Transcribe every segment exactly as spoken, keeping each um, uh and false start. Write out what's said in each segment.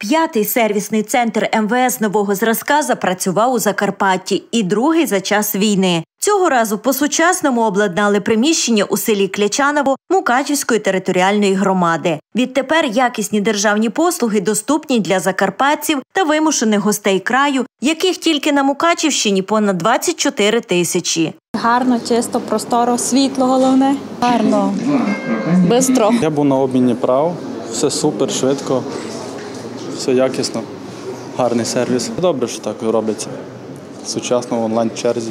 П'ятий сервісний центр ем ве ес нового зразка запрацював у Закарпатті і другий за час війни. Цього разу по-сучасному обладнали приміщення у селі Клячаново Мукачівської територіальної громади. Відтепер якісні державні послуги доступні для закарпатців та вимушених гостей краю, яких тільки на Мукачівщині понад двадцять чотири тисячі. Гарно, чисто, просторо, світло головне. Гарно, бистро. Я був на обміні прав, все супер, швидко, все якісно, гарний сервіс. Добре, що так робиться, сучасно, в онлайн-черзі.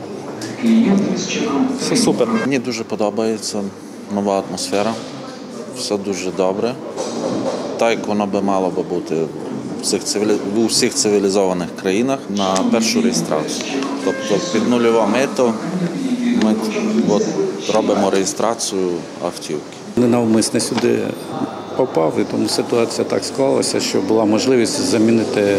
Все супер. Мені дуже подобається нова атмосфера, все дуже добре. Так, як воно би мало би бути в усіх, цивілі... в усіх цивілізованих країнах на першу реєстрацію. Тобто під нульове мито ми от, робимо реєстрацію автівки. Ненавмисно сюди попав, і тому ситуація так склалася, що була можливість замінити е,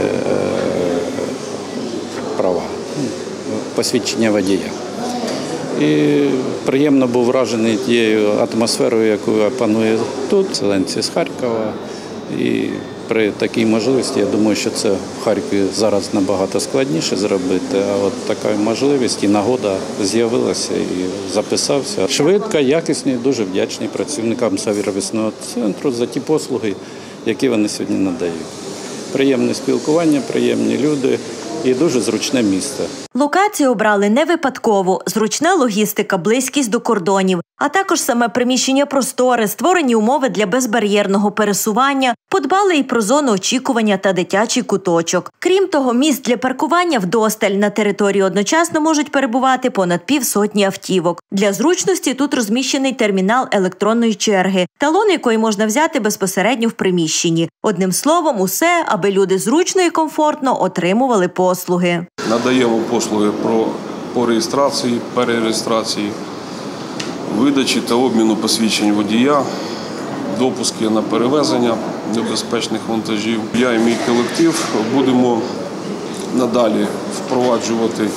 права, посвідчення водія. І приємно був вражений тією атмосферою, яку панує тут, селенці з Харкова. І при такій можливості, я думаю, що це в Харкові зараз набагато складніше зробити, а от така можливість і нагода з'явилася і записався. Швидко, якісно, дуже вдячний працівникам сервісного центру за ті послуги, які вони сьогодні надають. Приємне спілкування, приємні люди і дуже зручне місце. Локацію обрали не випадково. Зручна логістика, близькість до кордонів, а також саме приміщення просторе, створені умови для безбар'єрного пересування, подбали і про зону очікування та дитячий куточок. Крім того, місць для паркування вдосталь. На території одночасно можуть перебувати понад півсотні автівок. Для зручності тут розміщений термінал електронної черги, талон якої можна взяти безпосередньо в приміщенні. Одним словом, усе, аби люди зручно і комфортно отримували послуги. Надаємо послуги про, по реєстрації, перереєстрації, видачі та обміну посвідчень водія, допуски на перевезення небезпечних вантажів. Я і мій колектив будемо надалі впроваджувати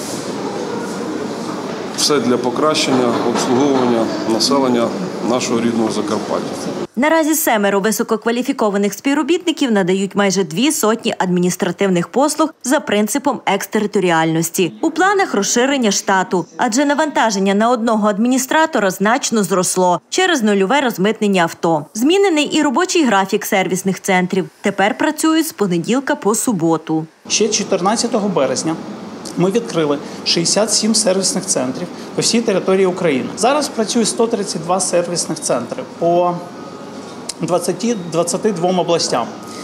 все для покращення обслуговування населення нашого рідного Закарпаття. Наразі семеро висококваліфікованих співробітників надають майже дві сотні адміністративних послуг за принципом екстериторіальності. У планах розширення штату, адже навантаження на одного адміністратора значно зросло через нульове розмитнення авто. Змінений і робочий графік сервісних центрів. Тепер працюють з понеділка по суботу. Ще чотирнадцятого березня ми відкрили шістдесят сім сервісних центрів по всій території України. Зараз працює сто тридцять два сервісних центри по двадцяти двадцяти двом областям.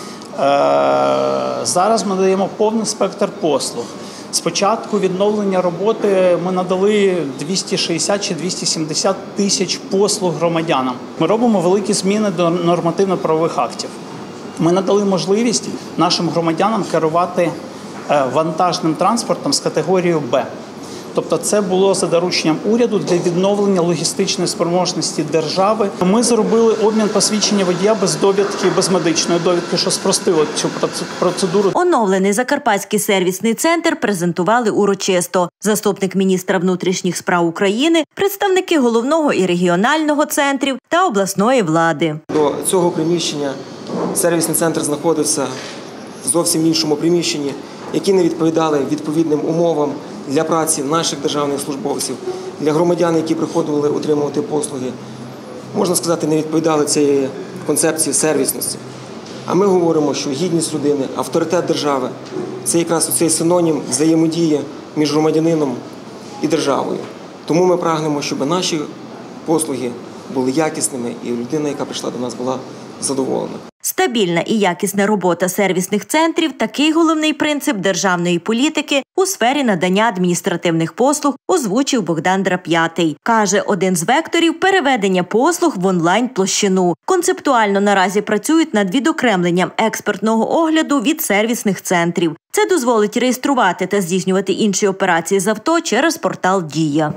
Зараз ми надаємо повний спектр послуг. З початку відновлення роботи ми надали двісті шістдесят чи двісті сімдесят тисяч послуг громадянам. Ми робимо великі зміни до нормативно-правових актів. Ми надали можливість нашим громадянам керувати вантажним транспортом з категорією Б. Тобто це було за дорученням уряду для відновлення логістичної спроможності держави. Ми зробили обмін посвідчення водія без довідки, без медичної довідки, що спростило цю процедуру. Оновлений Закарпатський сервісний центр презентували урочисто. Заступник міністра внутрішніх справ України, представники головного і регіонального центрів та обласної влади. До цього приміщення сервісний центр знаходився в зовсім іншому приміщенні, які не відповідали відповідним умовам для праці наших державних службовців, для громадян, які приходили отримувати послуги. Можна сказати, не відповідали цієї концепції сервісності. А ми говоримо, що гідність людини, авторитет держави – це якраз цей синонім взаємодії між громадянином і державою. Тому ми прагнемо, щоб наші послуги були якісними і людина, яка прийшла до нас, була задоволена. Стабільна і якісна робота сервісних центрів – такий головний принцип державної політики у сфері надання адміністративних послуг, озвучив Богдан Драп'ятий. Каже, один з векторів – переведення послуг в онлайн-площину. Концептуально наразі працюють над відокремленням експертного огляду від сервісних центрів. Це дозволить реєструвати та здійснювати інші операції з авто через портал «Дія».